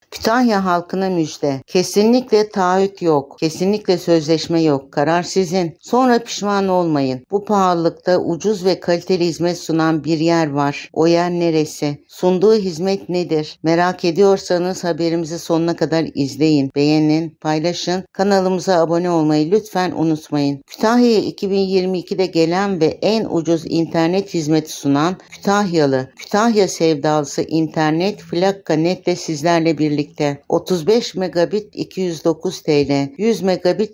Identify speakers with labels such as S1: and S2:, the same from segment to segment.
S1: Kütahya halkına müjde. Kesinlikle taahhüt yok. Kesinlikle sözleşme yok. Karar sizin. Sonra pişman olmayın. Bu pahalılıkta ucuz ve kaliteli hizmet sunan bir yer var. O yer neresi? Sunduğu hizmet nedir? Merak ediyorsanız haberimizi sonuna kadar izleyin. Beğenin, paylaşın. Kanalımıza abone olmayı lütfen unutmayın. Kütahya'ya 2022'de gelen ve en ucuz internet hizmeti sunan Kütahyalı, Kütahya sevdalısı internet Flakka.net'le sizlerle birlikte. 35 megabit 209 TL, 100 megabit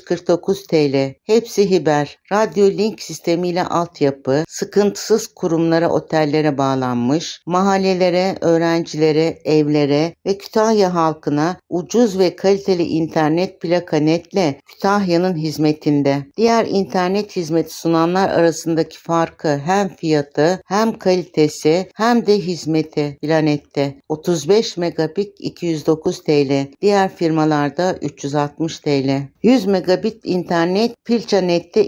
S1: 249 TL. Hepsi hiber. Radyo link sistemiyle altyapı, sıkıntısız kurumlara, otellere bağlanmış, mahallelere, öğrencilere, evlere ve Kütahya halkına ucuz ve kaliteli internet Flakka.net'le Kütahya'nın hizmetinde. Diğer internet hizmeti sunanlar arasındaki farkı hem fiyatı hem kalitesi hem de hizmeti Flakka.net'te. 35 megabit 209 TL. Diğer firmalarda 360 TL. 100 megabit internet Pilça.net'te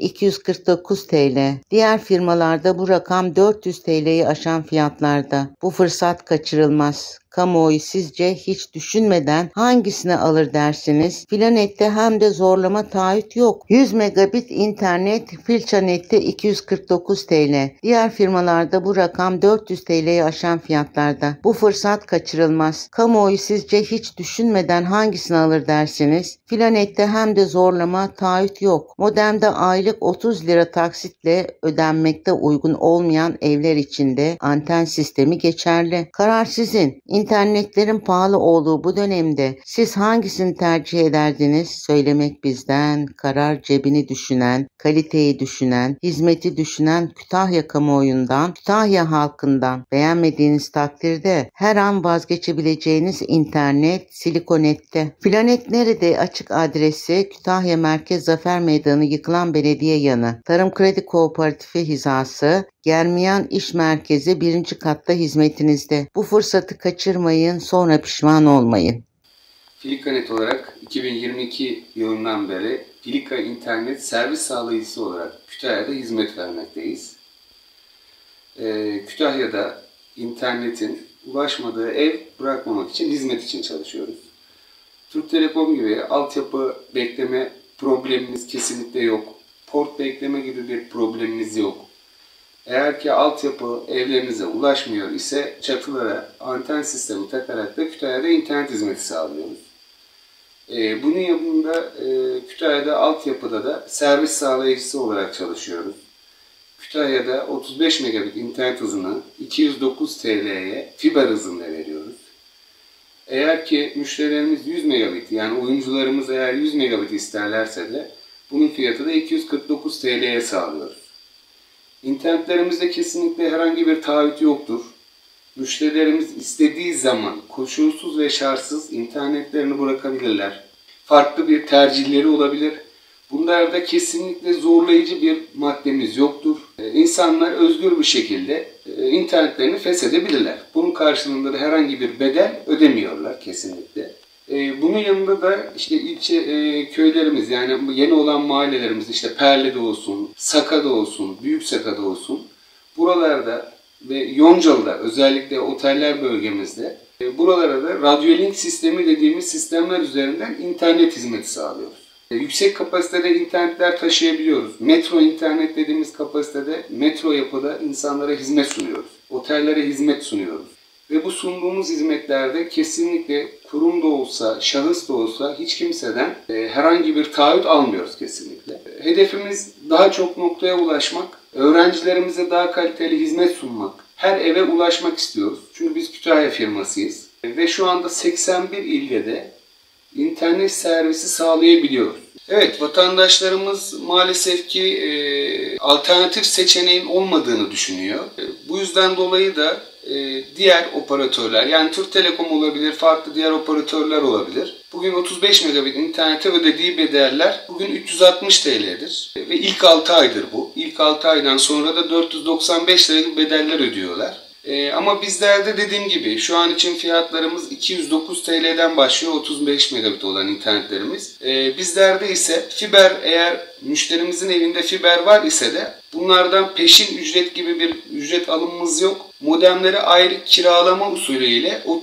S1: 249 TL. Diğer firmalarda bu rakam 400 TL'yi aşan fiyatlarda. Bu fırsat kaçırılmaz. Kamuoyu sizce hiç düşünmeden hangisini alır dersiniz? Flakka.net'te hem de zorlama taahhüt yok. 100 megabit internet Pilça.net'te 249 TL. Diğer firmalarda bu rakam 400 TL'yi aşan fiyatlarda. Bu fırsat kaçırılmaz. Kamuoyu sizce hiç düşünmeden hangisini alır dersiniz? Flakka.net'te hem de zorlama taahhüt yok. Modemde aylık 30 lira taksitle ödenmekte uygun olmayan evler içinde anten sistemi geçerli. Karar sizin. İnternetlerin pahalı olduğu bu dönemde siz hangisini tercih ederdiniz? Söylemek bizden. Karar cebini düşünen, kaliteyi düşünen, hizmeti düşünen Kütahya kamuoyundan, Kütahya halkından. Beğenmediğiniz takdirde her an vazgeçebileceğiniz internet Silikonet.'te. Flakka.net nerede? Açık adresi Kütahya Merkez Zafer Meydanı yıkılan belediye yanı. Tarım Kredi Kooperatifi hizası. Germiyan İş Merkezi 1. katta hizmetinizde. Bu fırsatı kaçırmayın, sonra pişman olmayın.
S2: Flakka.net olarak 2022 yılından beri Flakka internet servis sağlayıcısı olarak Kütahya'da hizmet vermekteyiz. Kütahya'da internetin ulaşmadığı ev bırakmamak için hizmet için çalışıyoruz. Türk Telekom gibi altyapı bekleme problemimiz kesinlikle yok. Port bekleme gibi bir problemimiz yok. Eğer ki altyapı evlerinize ulaşmıyor ise çatılara anten sistemi takarak da Kütahya'da internet hizmeti sağlıyoruz. Bunun yanında Kütahya'da altyapıda da servis sağlayıcısı olarak çalışıyoruz. Kütahya'da 35 megabit internet hızını 209 TL'ye fiber hızında veriyoruz. Eğer ki müşterilerimiz 100 megabit yani oyuncularımız eğer 100 megabit isterlerse de bunun fiyatı da 249 TL'ye sağlıyoruz. İnternetlerimizde kesinlikle herhangi bir taahhüt yoktur. Müşterilerimiz istediği zaman koşulsuz ve şartsız internetlerini bırakabilirler. Farklı bir tercihleri olabilir. Bunlarda kesinlikle zorlayıcı bir maddemiz yoktur. İnsanlar özgür bir şekilde internetlerini feshedebilirler. Bunun karşılığında da herhangi bir bedel ödemiyorlar kesinlikle. Bunun yanında da işte ilçe köylerimiz yani yeni olan mahallelerimiz işte Perle'de olsun, Saka'da olsun, Büyük Saka'da olsun buralarda ve Yoncalı'da özellikle oteller bölgemizde buralara da radyolink sistemi dediğimiz sistemler üzerinden internet hizmeti sağlıyoruz. Yüksek kapasitede internetler taşıyabiliyoruz. Metro internet dediğimiz kapasitede metro yapıda insanlara hizmet sunuyoruz. Otellere hizmet sunuyoruz. Ve bu sunduğumuz hizmetlerde kesinlikle kurum da olsa, şahıs da olsa hiç kimseden herhangi bir taahhüt almıyoruz kesinlikle. Hedefimiz daha çok noktaya ulaşmak, öğrencilerimize daha kaliteli hizmet sunmak, her eve ulaşmak istiyoruz. Çünkü biz Kütahya firmasıyız. Ve şu anda 81 ilde de internet servisi sağlayabiliyoruz. Evet, vatandaşlarımız maalesef ki alternatif seçeneğin olmadığını düşünüyor. Bu yüzden dolayı da diğer operatörler yani Türk Telekom olabilir, farklı diğer operatörler olabilir. Bugün 35 megabit internete ödediği bedeller bugün 360 TL'dir. Ve ilk 6 aydır bu. İlk 6 aydan sonra da 495 lira gibi bedeller ödüyorlar. Ama bizlerde dediğim gibi şu an için fiyatlarımız 209 TL'den başlıyor 35 megabit olan internetlerimiz. Bizlerde ise fiber eğer müşterimizin evinde fiber var ise de bunlardan peşin ücret gibi bir ücret alımımız yok. Modemleri ayrı kiralama usulüyle 30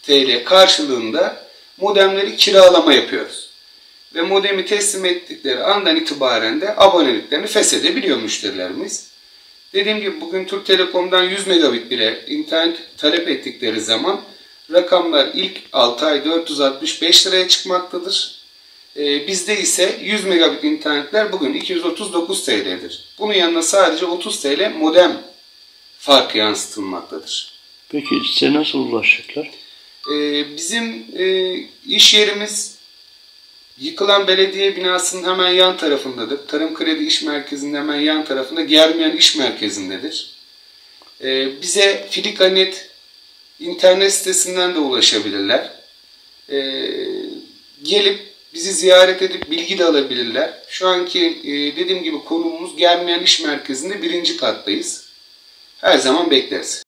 S2: TL karşılığında modemleri kiralama yapıyoruz. Ve modemi teslim ettikleri andan itibaren de aboneliklerini feshedebiliyor müşterilerimiz. Dediğim gibi bugün Türk Telekom'dan 100 megabit bile internet talep ettikleri zaman rakamlar ilk 6 ay 465 liraya çıkmaktadır. Bizde ise 100 megabit internetler bugün 239 TL'dir. Bunun yanına sadece 30 TL modem farkı yansıtılmaktadır.
S3: Peki size nasıl ulaşacaklar?
S2: Bizim iş yerimiz yıkılan belediye binasının hemen yan tarafındadır. Tarım Kredi İş Merkezi'nin hemen yan tarafında Germiyan İş Merkezi'ndedir. Bize Filikanet internet sitesinden de ulaşabilirler. Gelip bizi ziyaret edip bilgi de alabilirler. Şu anki dediğim gibi konumuz Germiyan İş Merkezi'nde 1. kattayız. Her zaman bekleriz.